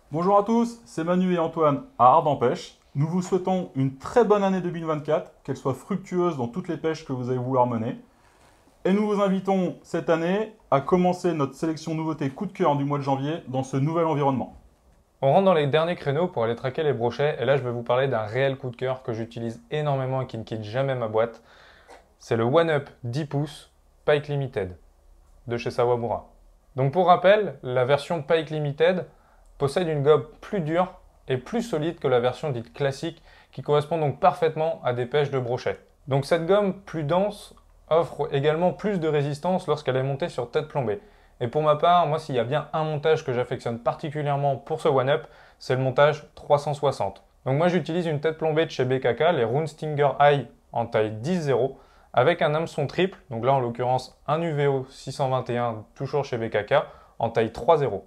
Bonjour à tous, c'est Manu et Antoine à Ardent Pêche. Nous vous souhaitons une très bonne année 2024, qu'elle soit fructueuse dans toutes les pêches que vous allez vouloir mener. Et nous vous invitons cette année à commencer notre sélection nouveauté coup de cœur du mois de janvier dans ce nouvel environnement. On rentre dans les derniers créneaux pour aller traquer les brochets, et là je vais vous parler d'un réel coup de cœur que j'utilise énormément et qui ne quitte jamais ma boîte. C'est le One Up 10 pouces Pike Limited de chez Sawamura. Donc pour rappel, la version Pike Limited possède une gobe plus dure et plus solide que la version dite classique qui correspond donc parfaitement à des pêches de brochet. Donc cette gomme plus dense offre également plus de résistance lorsqu'elle est montée sur tête plombée. Et pour ma part, moi s'il y a bien un montage que j'affectionne particulièrement pour ce One Up, c'est le montage 360. Donc moi j'utilise une tête plombée de chez BKK, les Rune Stinger High en taille 10-0, avec un hameçon triple, donc là en l'occurrence un UVO 621 toujours chez BKK en taille 3-0.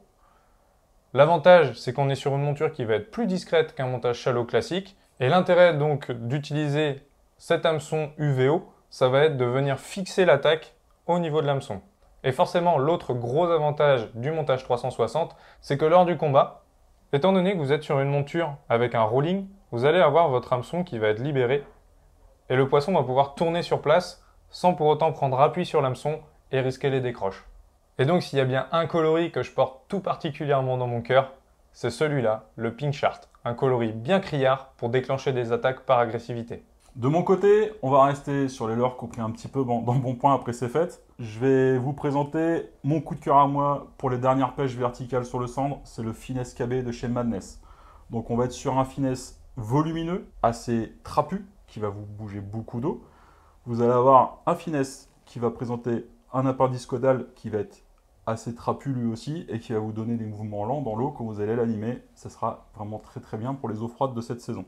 L'avantage, c'est qu'on est sur une monture qui va être plus discrète qu'un montage shallow classique. Et l'intérêt donc d'utiliser cet hameçon UVO, ça va être de venir fixer l'attaque au niveau de l'hameçon. Et forcément, l'autre gros avantage du montage 360, c'est que lors du combat, étant donné que vous êtes sur une monture avec un rolling, vous allez avoir votre hameçon qui va être libéré et le poisson va pouvoir tourner sur place sans pour autant prendre appui sur l'hameçon et risquer les décroches. Et donc s'il y a bien un coloris que je porte tout particulièrement dans mon cœur, c'est celui-là, le Pink Shark, un coloris bien criard pour déclencher des attaques par agressivité. De mon côté, on va rester sur les leurres compris un petit peu dans bon point après ces fêtes. Je vais vous présenter mon coup de cœur à moi pour les dernières pêches verticales sur le cendre, c'est le Finesse KB de chez Madness. Donc on va être sur un finesse volumineux, assez trapu, qui va vous bouger beaucoup d'eau. Vous allez avoir un finesse qui va présenter un appendice caudal qui va être assez trapu lui aussi et qui va vous donner des mouvements lents dans l'eau quand vous allez l'animer. Ça sera vraiment très très bien pour les eaux froides de cette saison.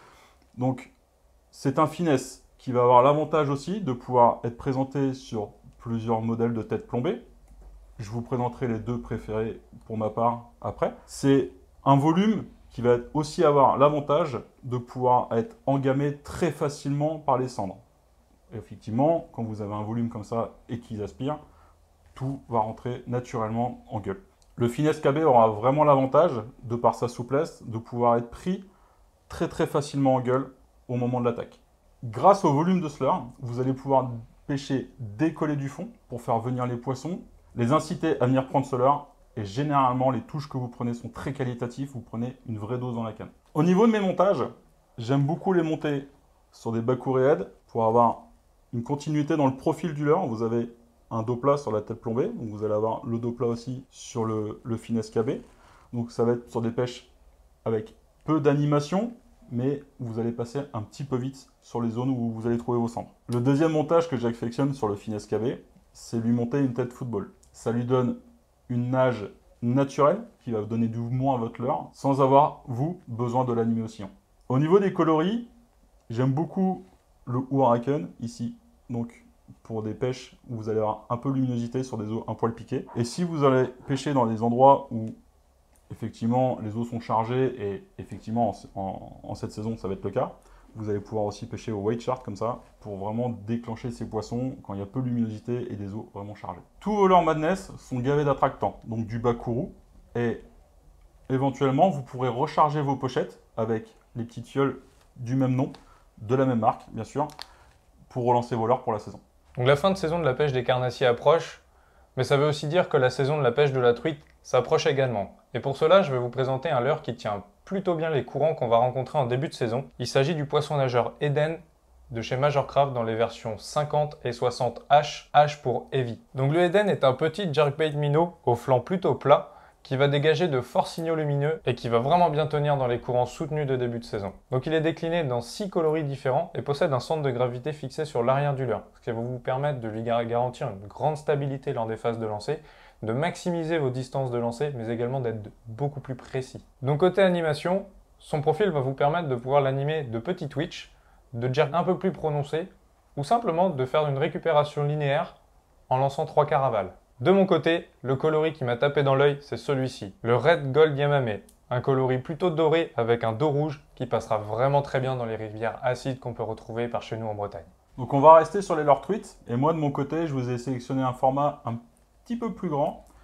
Donc c'est un finesse qui va avoir l'avantage aussi de pouvoir être présenté sur plusieurs modèles de tête plombée. Je vous présenterai les deux préférés pour ma part après. C'est un volume qui va aussi avoir l'avantage de pouvoir être engamé très facilement par les cendres. Et effectivement, quand vous avez un volume comme ça et qu'ils aspirent, tout va rentrer naturellement en gueule. Le Finesse KB aura vraiment l'avantage, de par sa souplesse, de pouvoir être pris très très facilement en gueule au moment de l'attaque. Grâce au volume de ce leurre, vous allez pouvoir pêcher décoller du fond pour faire venir les poissons, les inciter à venir prendre ce leurre, et généralement les touches que vous prenez sont très qualitatives, vous prenez une vraie dose dans la canne. Au niveau de mes montages, j'aime beaucoup les monter sur des Bakuré head pour avoir une continuité dans le profil du leurre. Vous avez un dos plat sur la tête plombée, donc vous allez avoir le dos plat aussi sur le Finesse KB. Donc ça va être sur des pêches avec peu d'animation, mais vous allez passer un petit peu vite sur les zones où vous allez trouver vos cendres. Le deuxième montage que j'affectionne sur le Finesse KB, c'est lui monter une tête football. Ça lui donne une nage naturelle qui va vous donner du mouvement à votre leurre sans avoir, vous, besoin de l'animer aussi. Au niveau des coloris, j'aime beaucoup le Huracan ici. Donc pour des pêches où vous allez avoir un peu de luminosité sur des eaux un poil piquées. Et si vous allez pêcher dans des endroits où effectivement les eaux sont chargées et effectivement en cette saison ça va être le cas, vous allez pouvoir aussi pêcher au white shark comme ça pour vraiment déclencher ces poissons quand il y a peu de luminosité et des eaux vraiment chargées. Tous vos leurres Madness sont gavés d'attractants, donc du bakuru, et éventuellement vous pourrez recharger vos pochettes avec les petites fioles du même nom, de la même marque bien sûr, pour relancer vos leurres pour la saison. Donc la fin de saison de la pêche des carnassiers approche, mais ça veut aussi dire que la saison de la pêche de la truite s'approche également. Et pour cela, je vais vous présenter un leurre qui tient plutôt bien les courants qu'on va rencontrer en début de saison. Il s'agit du poisson nageur Eden de chez Majorcraft dans les versions 50 et 60 H, H pour Heavy. Donc le Eden est un petit jerkbait minnow au flanc plutôt plat qui va dégager de forts signaux lumineux et qui va vraiment bien tenir dans les courants soutenus de début de saison. Donc il est décliné dans 6 coloris différents et possède un centre de gravité fixé sur l'arrière du leurre, ce qui va vous permettre de lui garantir une grande stabilité lors des phases de lancer, de maximiser vos distances de lancer, mais également d'être beaucoup plus précis. Donc côté animation, son profil va vous permettre de pouvoir l'animer de petits twitch, de jerk un peu plus prononcés, ou simplement de faire une récupération linéaire en lançant 3 quarts aval. De mon côté, le coloris qui m'a tapé dans l'œil, c'est celui-ci, le Red Gold Yamame, un coloris plutôt doré avec un dos rouge qui passera vraiment très bien dans les rivières acides qu'on peut retrouver par chez nous en Bretagne. Donc on va rester sur les leurres truites, et moi de mon côté, je vous ai sélectionné un format un petit peu plus grand,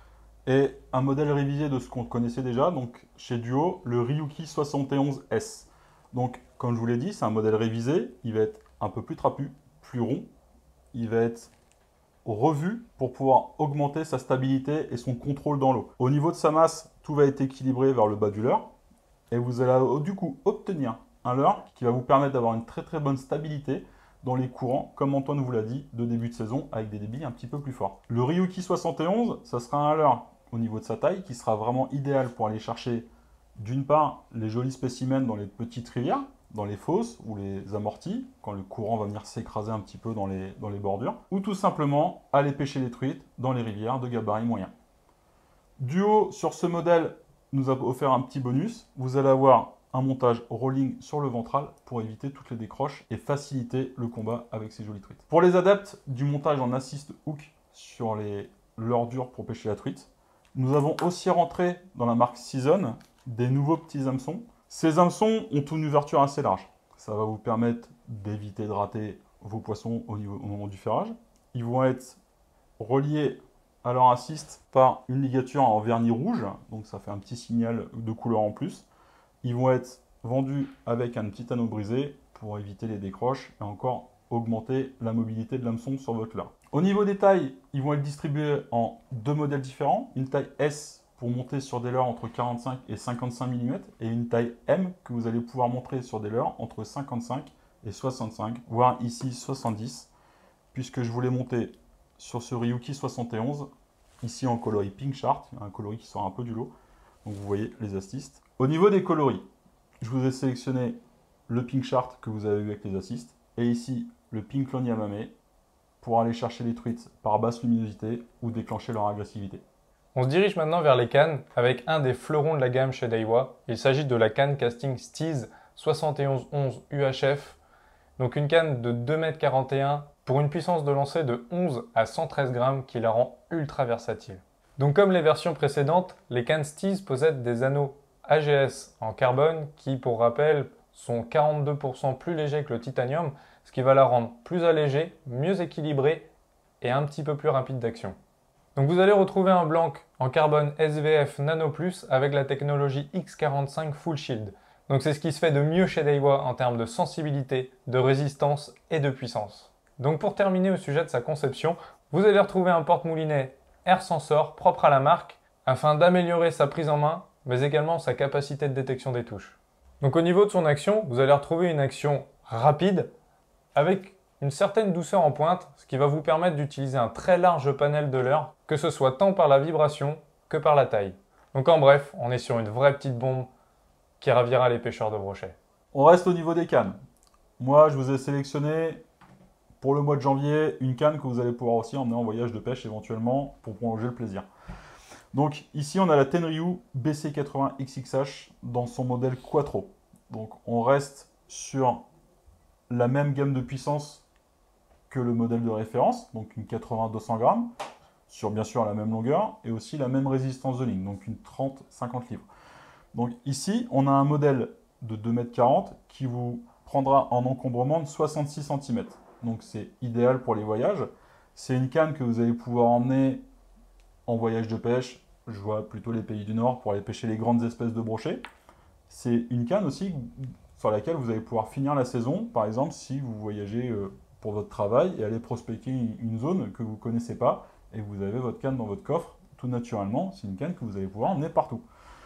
Et un modèle révisé de ce qu'on connaissait déjà, donc chez Duo, le Ryuki 71S. Donc, comme je vous l'ai dit, c'est un modèle révisé, il va être un peu plus trapu, plus rond, il va être revu pour pouvoir augmenter sa stabilité et son contrôle dans l'eau. Au niveau de sa masse, tout va être équilibré vers le bas du leurre, et vous allez du coup obtenir un leurre qui va vous permettre d'avoir une très très bonne stabilité dans les courants, comme Antoine vous l'a dit, de début de saison, avec des débits un petit peu plus forts. Le Ryuki 71, ça sera un leurre au niveau de sa taille, qui sera vraiment idéal pour aller chercher, d'une part, les jolis spécimens dans les petites rivières, dans les fosses ou les amortis, quand le courant va venir s'écraser un petit peu dans les bordures, ou tout simplement aller pêcher les truites dans les rivières de gabarit moyen. Duo, sur ce modèle, nous a offert un petit bonus. Vous allez avoir un montage rolling sur le ventral pour éviter toutes les décroches et faciliter le combat avec ces jolies truites. Pour les adeptes du montage en assist hook sur les leurres dures pour pêcher la truite, nous avons aussi rentré dans la marque Season des nouveaux petits hameçons. Ces hameçons ont une ouverture assez large. Ça va vous permettre d'éviter de rater vos poissons au moment du ferrage. Ils vont être reliés à leur assist par une ligature en vernis rouge, donc ça fait un petit signal de couleur en plus. Ils vont être vendus avec un petit anneau brisé pour éviter les décroches et encore augmenter la mobilité de l'hameçon sur votre leurre. Au niveau des tailles, ils vont être distribués en deux modèles différents. Une taille S pour monter sur des leurres entre 45 et 55 mm et une taille M que vous allez pouvoir monter sur des leurres entre 55 et 65, voire ici 70, puisque je voulais monter sur ce Ryuki 71, ici en coloris Pink Shark, un coloris qui sort un peu du lot. Donc vous voyez les assists. Au niveau des coloris, je vous ai sélectionné le Pink Shark que vous avez vu avec les assists, et ici le Pink Lone Yamame pour aller chercher les truites par basse luminosité ou déclencher leur agressivité. On se dirige maintenant vers les cannes avec un des fleurons de la gamme chez Daiwa. Il s'agit de la canne casting Steez 7111 UHF. Donc une canne de 2,41 m pour une puissance de lancer de 11 à 113 grammes qui la rend ultra versatile. Donc comme les versions précédentes, les cannes Steez possèdent des anneaux AGS en carbone qui, pour rappel, sont 42% plus légers que le titanium, ce qui va la rendre plus allégée, mieux équilibrée et un petit peu plus rapide d'action. Donc vous allez retrouver un blanc en carbone SVF Nano Plus avec la technologie X45 Full Shield. Donc c'est ce qui se fait de mieux chez Daiwa en termes de sensibilité, de résistance et de puissance. Donc pour terminer au sujet de sa conception, vous allez retrouver un porte-moulinet Air Sensor propre à la marque afin d'améliorer sa prise en main mais également sa capacité de détection des touches. Donc au niveau de son action, vous allez retrouver une action rapide avec une certaine douceur en pointe, ce qui va vous permettre d'utiliser un très large panel de leurre, que ce soit tant par la vibration que par la taille. Donc en bref, on est sur une vraie petite bombe qui ravira les pêcheurs de brochets. On reste au niveau des cannes. Moi, je vous ai sélectionné pour le mois de janvier une canne que vous allez pouvoir aussi emmener en voyage de pêche éventuellement pour prolonger le plaisir. Donc ici, on a la Tenryu BC80 XXH dans son modèle Quattro. Donc on reste sur la même gamme de puissance que le modèle de référence, donc une 80-200 grammes, sur bien sûr la même longueur, et aussi la même résistance de ligne, donc une 30-50 livres. Donc ici, on a un modèle de 2,40 m qui vous prendra en encombrement de 66 cm. Donc c'est idéal pour les voyages. C'est une canne que vous allez pouvoir emmener en voyage de pêche. Je vois plutôt les pays du Nord pour aller pêcher les grandes espèces de brochets. C'est une canne aussi sur laquelle vous allez pouvoir finir la saison, par exemple si vous voyagez pour votre travail et aller prospecter une zone que vous ne connaissez pas et vous avez votre canne dans votre coffre, tout naturellement, c'est une canne que vous allez pouvoir emmener partout.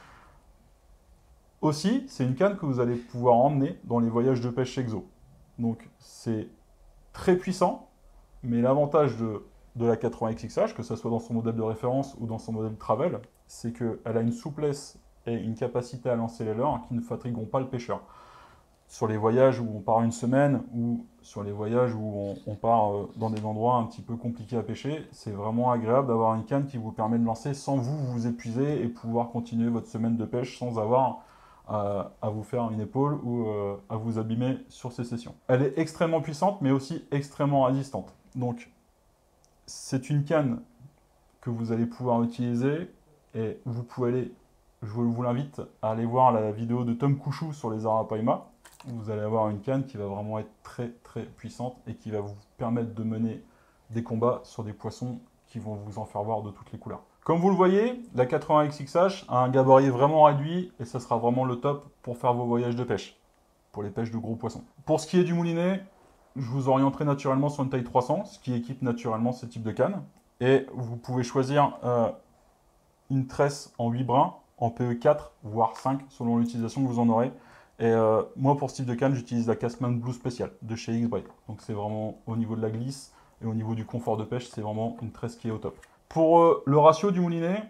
Aussi, c'est une canne que vous allez pouvoir emmener dans les voyages de pêche exo. Donc c'est très puissant, mais l'avantage de la 80XXH, que ce soit dans son modèle de référence ou dans son modèle travel, c'est qu'elle a une souplesse et une capacité à lancer les leurres qui ne fatigueront pas le pêcheur. Sur les voyages où on part une semaine ou sur les voyages où on part dans des endroits un petit peu compliqués à pêcher, c'est vraiment agréable d'avoir une canne qui vous permet de lancer sans vous épuiser et pouvoir continuer votre semaine de pêche sans avoir à vous faire une épaule ou à vous abîmer sur ces sessions. Elle est extrêmement puissante mais aussi extrêmement résistante. Donc c'est une canne que vous allez pouvoir utiliser et vous pouvez aller, je vous l'invite à aller voir la vidéo de Tom Couchou sur les arapaima. Vous allez avoir une canne qui va vraiment être très très puissante et qui va vous permettre de mener des combats sur des poissons qui vont vous en faire voir de toutes les couleurs. Comme vous le voyez, la 80XXH a un gabarit vraiment réduit et ça sera vraiment le top pour faire vos voyages de pêche, pour les pêches de gros poissons. Pour ce qui est du moulinet, je vous orienterai naturellement sur une taille 300, ce qui équipe naturellement ce type de canne. Et vous pouvez choisir une tresse en 8 brins, en PE4, voire 5, selon l'utilisation que vous en aurez. Et moi, pour ce type de canne, j'utilise la Castman Blue Special de chez X-Braid. Donc c'est vraiment au niveau de la glisse et au niveau du confort de pêche, c'est vraiment une tresse qui est au top. Pour le ratio du moulinet,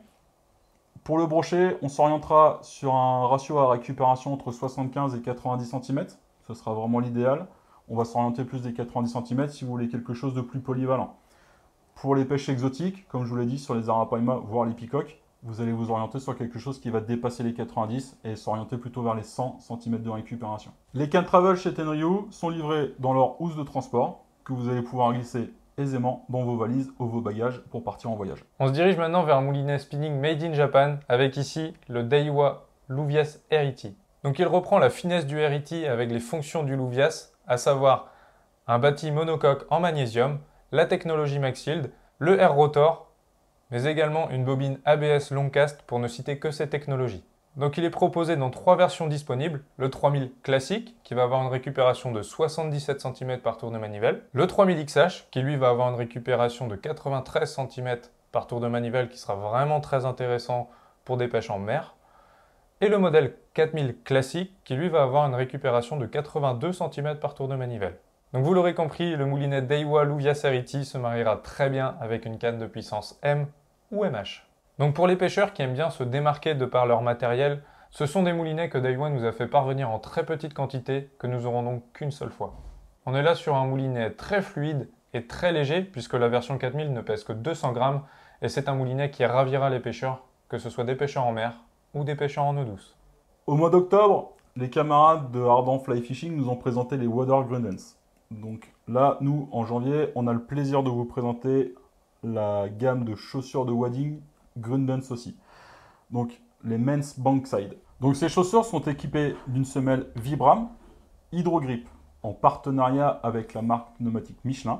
pour le brochet, on s'orientera sur un ratio à récupération entre 75 et 90 cm. Ce sera vraiment l'idéal. On va s'orienter plus des 90 cm si vous voulez quelque chose de plus polyvalent. Pour les pêches exotiques, comme je vous l'ai dit, sur les arapaima, voire les peacocks, vous allez vous orienter sur quelque chose qui va dépasser les 90 et s'orienter plutôt vers les 100 cm de récupération. Les cannes travel chez Tenryu sont livrées dans leur housse de transport que vous allez pouvoir glisser aisément dans vos valises ou vos bagages pour partir en voyage. On se dirige maintenant vers un moulinet spinning made in Japan avec ici le Daiwa Louvias RET. Donc il reprend la finesse du RET avec les fonctions du Louvias, à savoir un bâti monocoque en magnésium, la technologie Maxfield, le air rotor, mais également une bobine ABS Longcast pour ne citer que ces technologies. Donc il est proposé dans 3 versions disponibles, le 3000 classique qui va avoir une récupération de 77 cm par tour de manivelle, le 3000 XH qui lui va avoir une récupération de 93 cm par tour de manivelle qui sera vraiment très intéressant pour des pêches en mer, et le modèle 4000 classique qui lui va avoir une récupération de 82 cm par tour de manivelle. Donc vous l'aurez compris, le moulinet Daiwa Louvias RET se mariera très bien avec une canne de puissance M ou MH. Donc pour les pêcheurs qui aiment bien se démarquer de par leur matériel, ce sont des moulinets que Daiwa nous a fait parvenir en très petite quantité, que nous aurons donc qu'une seule fois. On est là sur un moulinet très fluide et très léger, puisque la version 4000 ne pèse que 200 grammes, et c'est un moulinet qui ravira les pêcheurs, que ce soit des pêcheurs en mer ou des pêcheurs en eau douce. Au mois d'octobre, les camarades de Ardent Fly Fishing nous ont présenté les Water Grundens. Donc là, nous, en janvier, on a le plaisir de vous présenter la gamme de chaussures de wading Grundens aussi. Donc les Men's Bankside. Donc ces chaussures sont équipées d'une semelle Vibram Hydrogrip en partenariat avec la marque pneumatique Michelin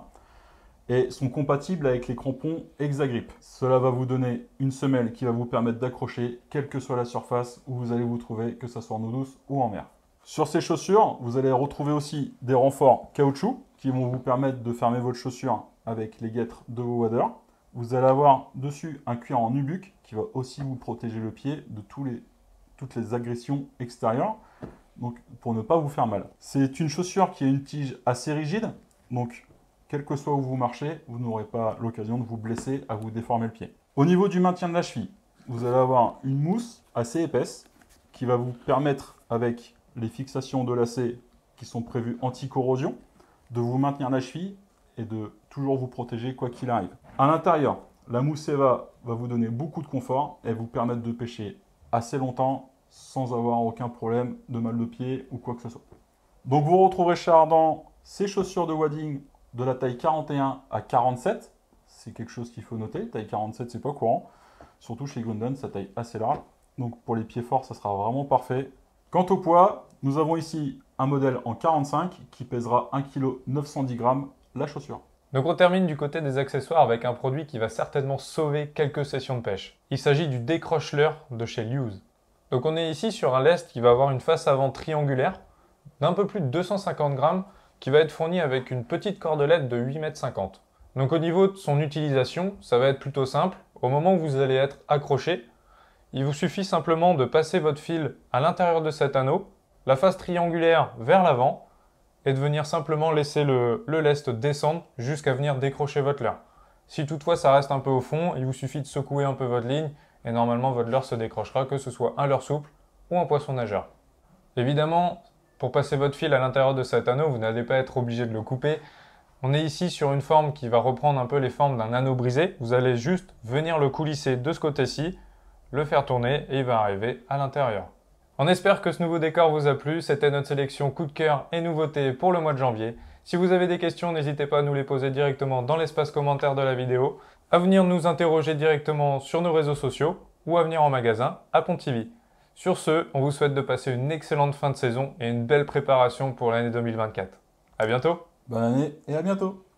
et sont compatibles avec les crampons Hexagrip. Cela va vous donner une semelle qui va vous permettre d'accrocher quelle que soit la surface où vous allez vous trouver, que ce soit en eau douce ou en mer. Sur ces chaussures, vous allez retrouver aussi des renforts caoutchouc qui vont vous permettre de fermer votre chaussure avec les guêtres de vos waders. Vous allez avoir dessus un cuir en nubuck qui va aussi vous protéger le pied de toutes les agressions extérieures, donc pour ne pas vous faire mal. C'est une chaussure qui a une tige assez rigide, donc quel que soit où vous marchez, vous n'aurez pas l'occasion de vous blesser à vous déformer le pied. Au niveau du maintien de la cheville, vous allez avoir une mousse assez épaisse qui va vous permettre, avec les fixations de lacets qui sont prévues anti-corrosion, de vous maintenir la cheville et de toujours vous protéger quoi qu'il arrive. À l'intérieur, la mousse Eva va vous donner beaucoup de confort et vous permettre de pêcher assez longtemps sans avoir aucun problème de mal de pied ou quoi que ce soit. Donc vous retrouverez chez Ardent ces chaussures de wading de la taille 41 à 47. C'est quelque chose qu'il faut noter. Taille 47, c'est pas courant. Surtout chez Grundens, sa taille assez large. Donc pour les pieds forts, ça sera vraiment parfait. Quant au poids, nous avons ici un modèle en 45 qui pèsera 1 kg 910 g la chaussure. Donc on termine du côté des accessoires avec un produit qui va certainement sauver quelques sessions de pêche. Il s'agit du décroche-leurre de chez Lew's. Donc on est ici sur un lest qui va avoir une face avant triangulaire d'un peu plus de 250 grammes qui va être fourni avec une petite cordelette de 8,50 m. Donc au niveau de son utilisation, ça va être plutôt simple. Au moment où vous allez être accroché, il vous suffit simplement de passer votre fil à l'intérieur de cet anneau, la face triangulaire vers l'avant, et de venir simplement laisser le lest descendre jusqu'à venir décrocher votre leurre. Si toutefois ça reste un peu au fond, il vous suffit de secouer un peu votre ligne et normalement votre leurre se décrochera, que ce soit un leurre souple ou un poisson nageur. Évidemment, pour passer votre fil à l'intérieur de cet anneau, vous n'allez pas être obligé de le couper. On est ici sur une forme qui va reprendre un peu les formes d'un anneau brisé. Vous allez juste venir le coulisser de ce côté-ci, le faire tourner et il va arriver à l'intérieur. On espère que ce nouveau décor vous a plu. C'était notre sélection coup de cœur et nouveautés pour le mois de janvier. Si vous avez des questions, n'hésitez pas à nous les poser directement dans l'espace commentaire de la vidéo, à venir nous interroger directement sur nos réseaux sociaux ou à venir en magasin à Pontivy. Sur ce, on vous souhaite de passer une excellente fin de saison et une belle préparation pour l'année 2024. À bientôt! Bonne année et à bientôt!